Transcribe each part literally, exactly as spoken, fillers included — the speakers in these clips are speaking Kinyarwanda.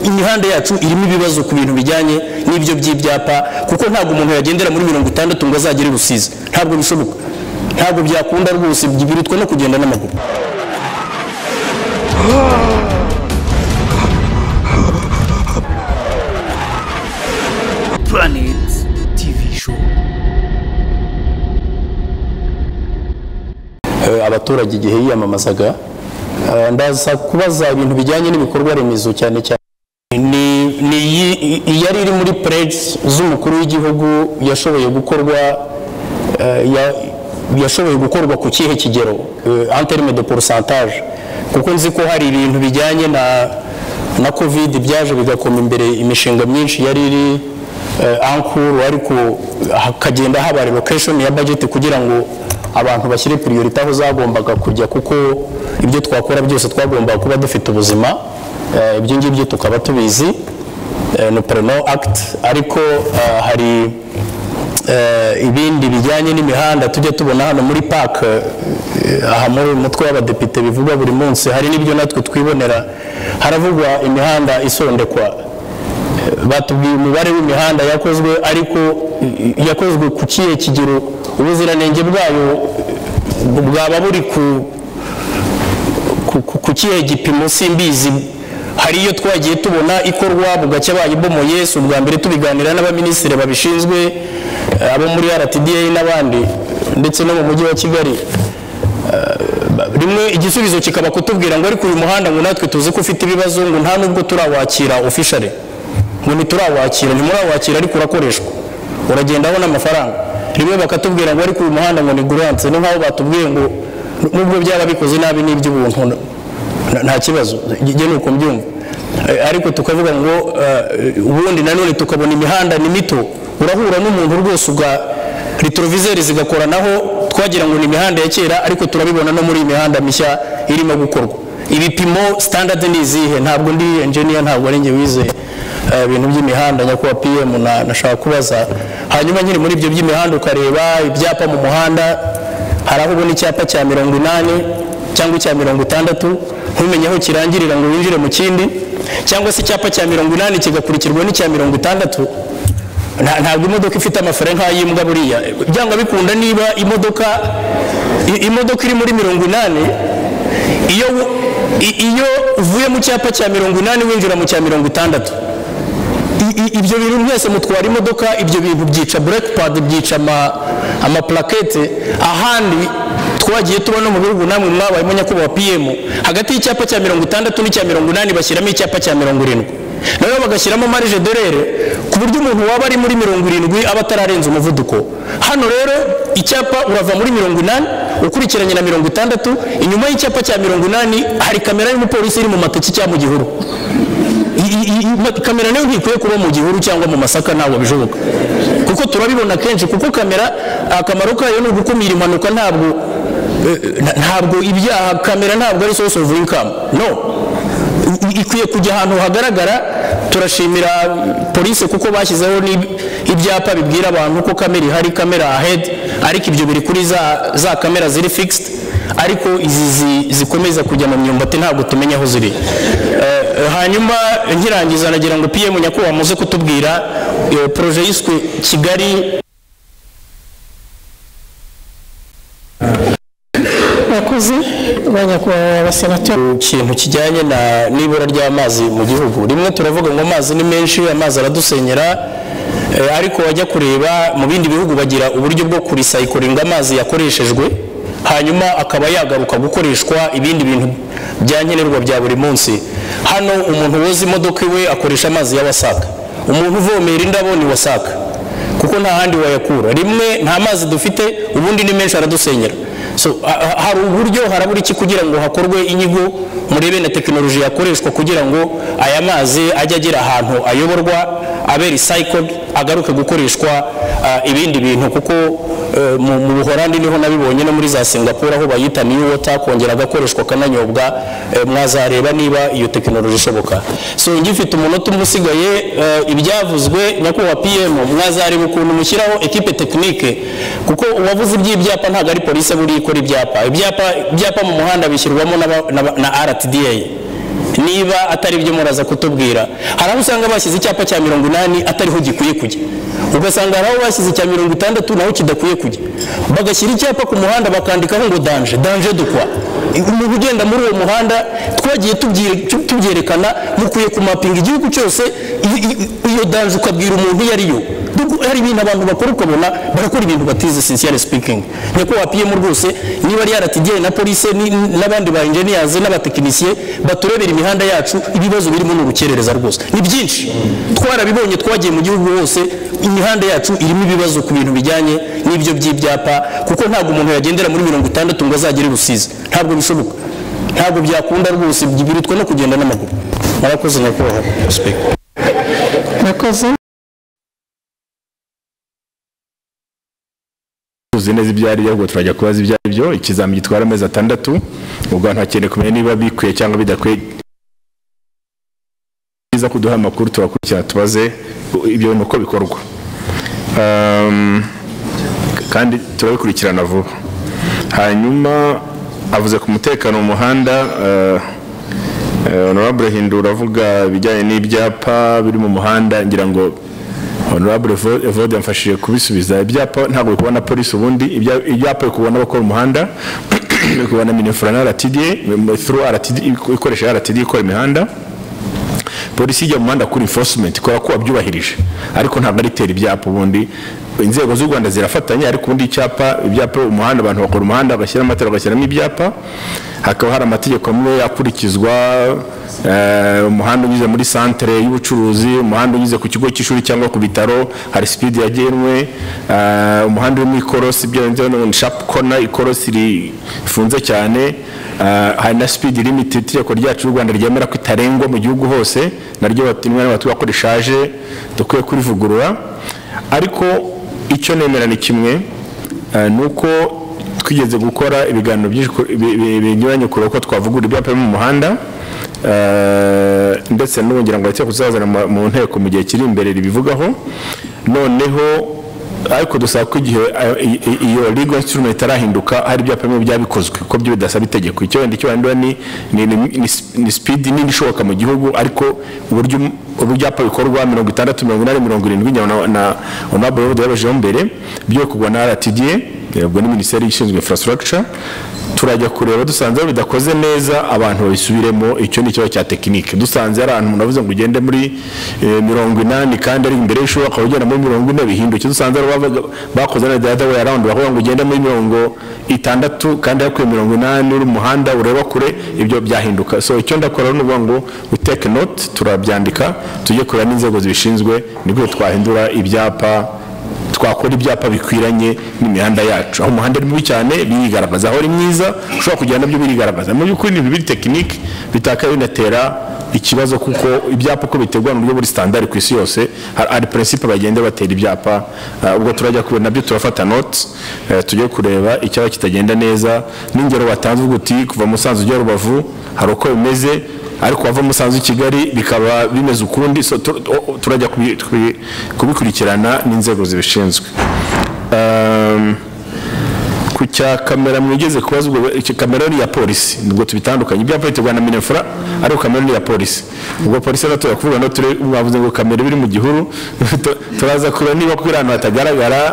imihanda yacu irimo ibibazo ku bintu bijyanye n'ibyo by'ibyapa kuko ntabwo umuntu yagendera muri mirongo itandatu ngo azagire Rusizi ntabwo bishoboka ntabwo byakunda rwose birutwa no kugenda n'amaguru Planet T V Show. Abaturage igihe yiyamamazaga ndaza kubaza ibintu bijyanye n'ibikorwa remezo cyane cyane ni ni yari iri muri pledge z'umukuru w'igihugu yashoboye gukorwa yashoboye gukorwa ku kihe kigero en terme de pourcentage kuko nzi ko hari ibintu bijyanye na na covid byaje bigakoma imbere imishinga myinshi yari iri ankuru ariko hakagenda haba relocation ya budget kugira ngo abantu bashyire priority aho zagombaga kujya kuko ibyo twakora byose twagomba kuba dufite ubuzima ibyo ngibyo tukaba tubizi no preno act ariko hari ibindi bijyanye n'imihanda tujya tubona hano muri park aha muri umutwe w'abadepite bivuga buri munsi hari n'ibyo natwe twibonera haravugwa imihanda isondekwa batubwiye umubare w'imihanda yakozwe ariko yakozwe ku kiye kigero ubuziranenge bwayo bwaba buri ku ku kiye gipimo simbizi hari iyo twagiye tubona ikorwa bugacya bayibomo Yesu ubwa mbere tubiganira n'abaminisitiri babishinzwe abo muri R T D A n'abandi ndetse no mu mujyi wa Kigali rimwe igisubizo kikaba kutubwira ngo ariko uyu muhanda ngo natwe tuzi ko ufite ibibazo ngo nta nubwo turawakira officially ngo ntiturawakira ntimurawakira ariko urakoreshwa uragendaho n'amafaranga rimwe bakatubwira ngo ariko uyu muhanda ngo ni grant no nkaho batubwiye ngo nubwo byaba bikoze nabi n'iby'ubuntu nta kibazo nge nuko mbyumva ariko tukavuga ngo ubundi nanone tukabona imihanda ni mito urahura n'umuntu rwose uga retroviseur zigakora naho twagira ngo ni imihanda ya kera ariko turabibona no muri imihanda mishya irimo gukorwa ibipimo standard ni izihe ntabwo ndi engineer ntabwo ari nge wize ibintu by'imihanda nyakwa P M na nashaka kubaza hanyuma nyiri muri ibyo by'imihanda ukareba ibyapa mu muhanda haraho ubona icyapa cya mirongo inani cyangwa cya mirongo itandatu ntumenye aho kirangirira ngo winjire mu kindi cyangwa se icyapa cya mirongo inani kigakurikirwa n'icya mirongo itandatu ntabwo imodoka ifite amafare nk'ayimbwa buriya byanga bikunda niba imodoka imodoka iri muri mirongo inani iyo iyo uvuye mu cyapa cya mirongo inani winjira mu cya mirongo itandatu ibyo bintu byose mutwara imodoka ibyo bintu byica brake pad byica ama ama plaquette ahandi twagiye tubona mu bihugu namwe mwabayemo nyakubahwa P M hagati y'icyapa cya mirongo itandatu n'icya mirongo inani bashyiramo icyapa cya mirongo irindwi nayo bagashyiramo marge d'erreur ku buryo umuntu waba ari muri mirongo irindwi aba atararenza umuvuduko hano rero icyapa urava muri mirongo inani ukurikiranye na mirongo itandatu inyuma y'icyapa cya mirongo inani hari kamera y'umupolisi iri mu mateki cyangwa mu gihuru kamera nayo ntikwiye kuba mu gihuru cyangwa mu masaka ntabwo bishoboka kuko turabibona kenshi kuko kamera akamaro kayo ni ugukumira impanuka ntabwo ntabwo ibyaha kamera ntabwo ari source of income no ikwiye kujya ahantu hagaragara turashimira police kuko bashyizeho ibyapa bibwira abantu ko kamera ihari kamera ahead ariko ibyo biri kuri za za kamera ziri fixed ariko izi zikomeza kujya mu myumbati ntabwo tumenya aho ziri hanyuma nkirangiza nagira ngo P M nyakubahwa muze kutubwira projet yiswe Kigali bakoze banyakubahwa abasenateri ikintu kijyanye na nibura ry'amazi mu gihugu rimwe turavuga ngo amazi ni menshi amazi aradusenyera ariko wajya kureba mu bindi bihugu bagira uburyo bwo kuricyclinga amazi yakoreshejwe hanyuma akaba yagaruka gukoreshwa ibindi bintu byankenerwa bya buri munsi hano umuntu woza imodoka iwe akoresha amazi ya wasaka umuntu uvomera indabo ni wasaka kuko nta handi wayakura rimwe nta mazi dufite ubundi ni menshi aradusenyera so hari uburyo harabura iki kugira ngo hakorwe inyigo murebe na tekinoloji yakoreshwa kugira ngo aya mazi ajye agera ahantu ayoborwa abe recycled agaruke gukoreshwa ibindi bintu kuko mu Buholandi niho nabibonye no muri za Singapore aho bayita new water kongera agakoreshwa kananyobwa mwazareba niba iyo tekinoloji ishoboka so ngifite umunota umusigaye ibyavuzwe nyakubahwa P M mwazareba ukuntu mushyiraho equipe technique kuko uwavuze iby'ibyapa ntago ari police buri ikora ibyapa ibyapa ibyapa mu muhanda bishyirwamo na R T D A niba atari ibyo muraza kutubwira. Hari aho usanga bashyize icyapa cya mirongo inani atariho gikwiye kujya, ugasanga hari aho bashyize icya mirongo itandatu naho kidakwiye kujya, bagashyira icyapa ku muhanda bakandikaho ngo danje danje dukwa. Mu kugenda muri uwo muhanda twagiye tubyerekana, mukwiye kumapinga igihugu cyose iyo danje ukabwira umuntu iyo ariyo. Hari ibintu abantu bakora ukabona barakora ibintu batize, sincerely speaking. Niko wapiyemo rwose, niba ari R T D na police n'abandi ba engineers n'abatekinisiye baturebera imihanda yacu, ibibazo birimo n'urukerereza rwose ni byinshi. Twarabibonye, twagiye mu gihugu hose, imihanda yacu irimo ibibazo ku bintu bijyanye n'ibyo by'ibyapa, kuko ntabwo umuntu yagendera muri mirongo itandatu ngo azagere Rusizi, ntabwo bishoboka, ntabwo byakunda rwose, birutwa no kugenda n'amaguru. Murakoze nyakubahwa speaker. Murakoze. Uzi neza ibyari byo, turajya kubaza ibyari byo. Ikizami gitwara amezi atandatu, ubwo ntakeneye kumenya niba bikwiye cyangwa bidakwiye. Biza kuduha amakuru turakurikira tubaze ibyo nuko bikorwa, um, kandi turabikurikirana vuba. Hanyuma avuze ku mutekano mu muhanda, uh, uh, Honorable Hindura avuga bijyanye n'ibyapa biri mu muhanda, ngira ngo Honorable Evode yamfashije kubisubiza. Ibyapa ntabwo kubona police, ubundi ibyapa kubona bakora umuhanda kubona Minefra na R T D through R T D, ikoresha R T D ikora imihanda. Polisi ijya mu muhanda kuri enforcement ikora ko wabyubahirije, ariko ntabwo ari tera ibyapa. Ubundi inzego z'u Rwanda zirafatanya, ariko ubundi icyapa ibyapa umuhanda, abantu bakora umuhanda bashyira amatara bagashyiramo ibyapa, hakaba hari amategeko amwe akurikizwa. Umuhanda unyuze muri centre y'ubucuruzi, umuhanda unyuze ku kigo cy'ishuri cyangwa ku bitaro, hari speed yagenwe. Umuhanda uri mu ikorosi, byo no sharp corner, ikorosi rifunze cyane, hari na speed limit itegeko ryacu y'u Rwanda ryemera ko itarengwa mu gihugu hose, naryo batinwa n'abatu bakoreshaje dukwiye kurivugurura. Ariko icyo nemera ni kimwe, nuko twigeze gukora ibiganiro byinshi binyuranye kuri uko twavugura ibyapa mu muhanda, ndetse n'ubungira ngo ahite kuzazana mu nteko mu gihe kiri imbere ribivugaho. Noneho ariko dusaba ko igihe iyo legal instrument itarahinduka, hari ibyapa bimwe byabikozwe ko byo bidasaba itegeko. Icyo wenda icyo wenda ni ni speed nini ishoboka mu gihugu, ariko uburyo ubyapa bikorwa mirongo itandatu mirongo inani mirongo irindwi na Honorable Evode yabajeho mbere byo kugwa na R T D, ubwo ni Minisiteri ishinzwe infrastructure. Turajya kureba, dusanze bidakoze neza abantu babisubiremo. Icyo ni cyo cya tekinike. Dusanze ari ahantu munavuze ngo ugende muri mirongo inani kandi ari imbere y'ishuri akawugenda muri mirongo ine bihinduke. Dusanze bakoze na the other way around, bavuga ngo ugende muri mirongo itandatu kandi yakwiye mirongo inani uri muhanda ureba kure, ibyo byahinduka. So icyo ndakora ni uvuga ngo we take note, turabyandika, tujye kureba n'inzego zibishinzwe nibwo twahindura ibyapa, twakora ibyapa bikwiranye n'imihanda yacu. Aho umuhanda ari mubi cyane birigaragaza, aho ari mwiza ushobora kugenda nabyo birigaragaza. Mu by'ukuri ni bibiri tekinike bitaka binatera ikibazo, kuko ibyapa ko bitegwa mu buryo buri standard ku isi yose, hari principe bagenda batera ibyapa. Ubwo turajya kubera nabyo turafata notes, tujye kureba icyaba kitagenda neza. N'ingero batanze uguti kuva Musanze ujya Rubavu hari uko bimeze, ariko bava Musanze Kigali bikaba bimeze ukundi. So turajya kubikurikirana n'inzego zibishinzwe. Um, ku cya kamera mwigeze kubaza, ubwo iki kamera ni ya polisi, nubwo tubitandukanye. Ibyapa bitegwa na Minefra, ariko kamera ni ya polisi. Ubwo polisi nato yakuvuga no turi mwavuze ngo kamera biri mu gihuru, turaza kura niba kuri ahantu hatagaragara.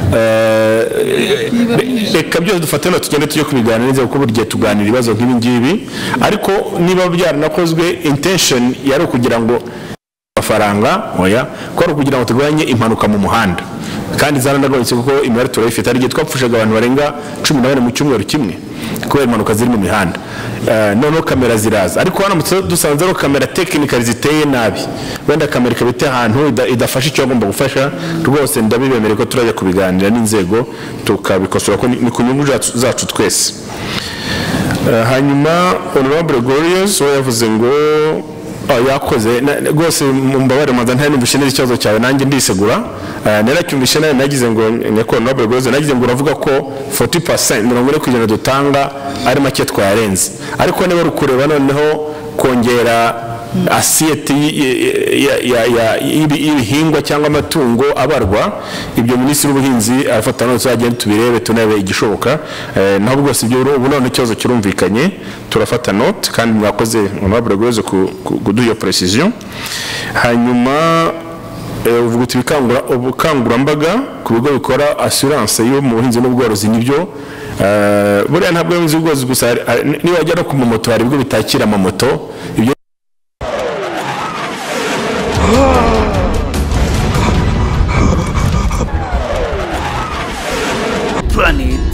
Reka byo dufate no tugende tujye kubiganira neza, kuko buryo tuganira ibibazo nk'ibi ngibi. Ariko niba byaranakozwe intention yari ukugira ngo amafaranga oya, ko ari ukugira ngo tugabanye impanuka mu muhanda, kandi zaranagabanyutse kuko imibare turayifite. Ari igihe twapfushaga abantu barenga cumi na bane mu cyumweru kimwe kubera impanuka ziri mu mihanda. Noneho kamera ziraza, ariko hano dusanze ari kamera technical ziteye nabi, wenda kamera ikabite ahantu idafasha icyo agomba gufasha. Rwose ndabibemere ko turajya kubiganira n'inzego tukabikosora ko ni ku nyungu zacu twese. Hanyuma Honorable Glorious we yavuze ngo yakoze rwose mumbabare manza nta numvishe neza ikibazo cyawe, nanjye ndisegura. Naracyumvishe nayo nagize ngo nyako Noble Rose, nagize ngo uravuga ko forty percent mirongo ine ku ijana dutanga ari make twayarenze, ariko niba rukureba noneho kongera asiyete y'ibihingwa cyangwa amatungo abarwa, ibyo minisitiri w'ubuhinzi arafata none tuzagenda tubirebe tunebe igishoboka. Naho bwose ibyo ubu none ikibazo kirumvikanye turafata note kandi mwakoze honorable Rweze kuduha iyo precision. Hanyuma uvuga uti bikangura ubukangurambaga ku bigo bikora assurance yo mu buhinzi n'ubworozi nibyo. Buriya ntabwo y'ubuhinzi n'ubworozi gusa, niba wajya no ku mamoto hari ibigo bitakira amamoto. Ibyo Planet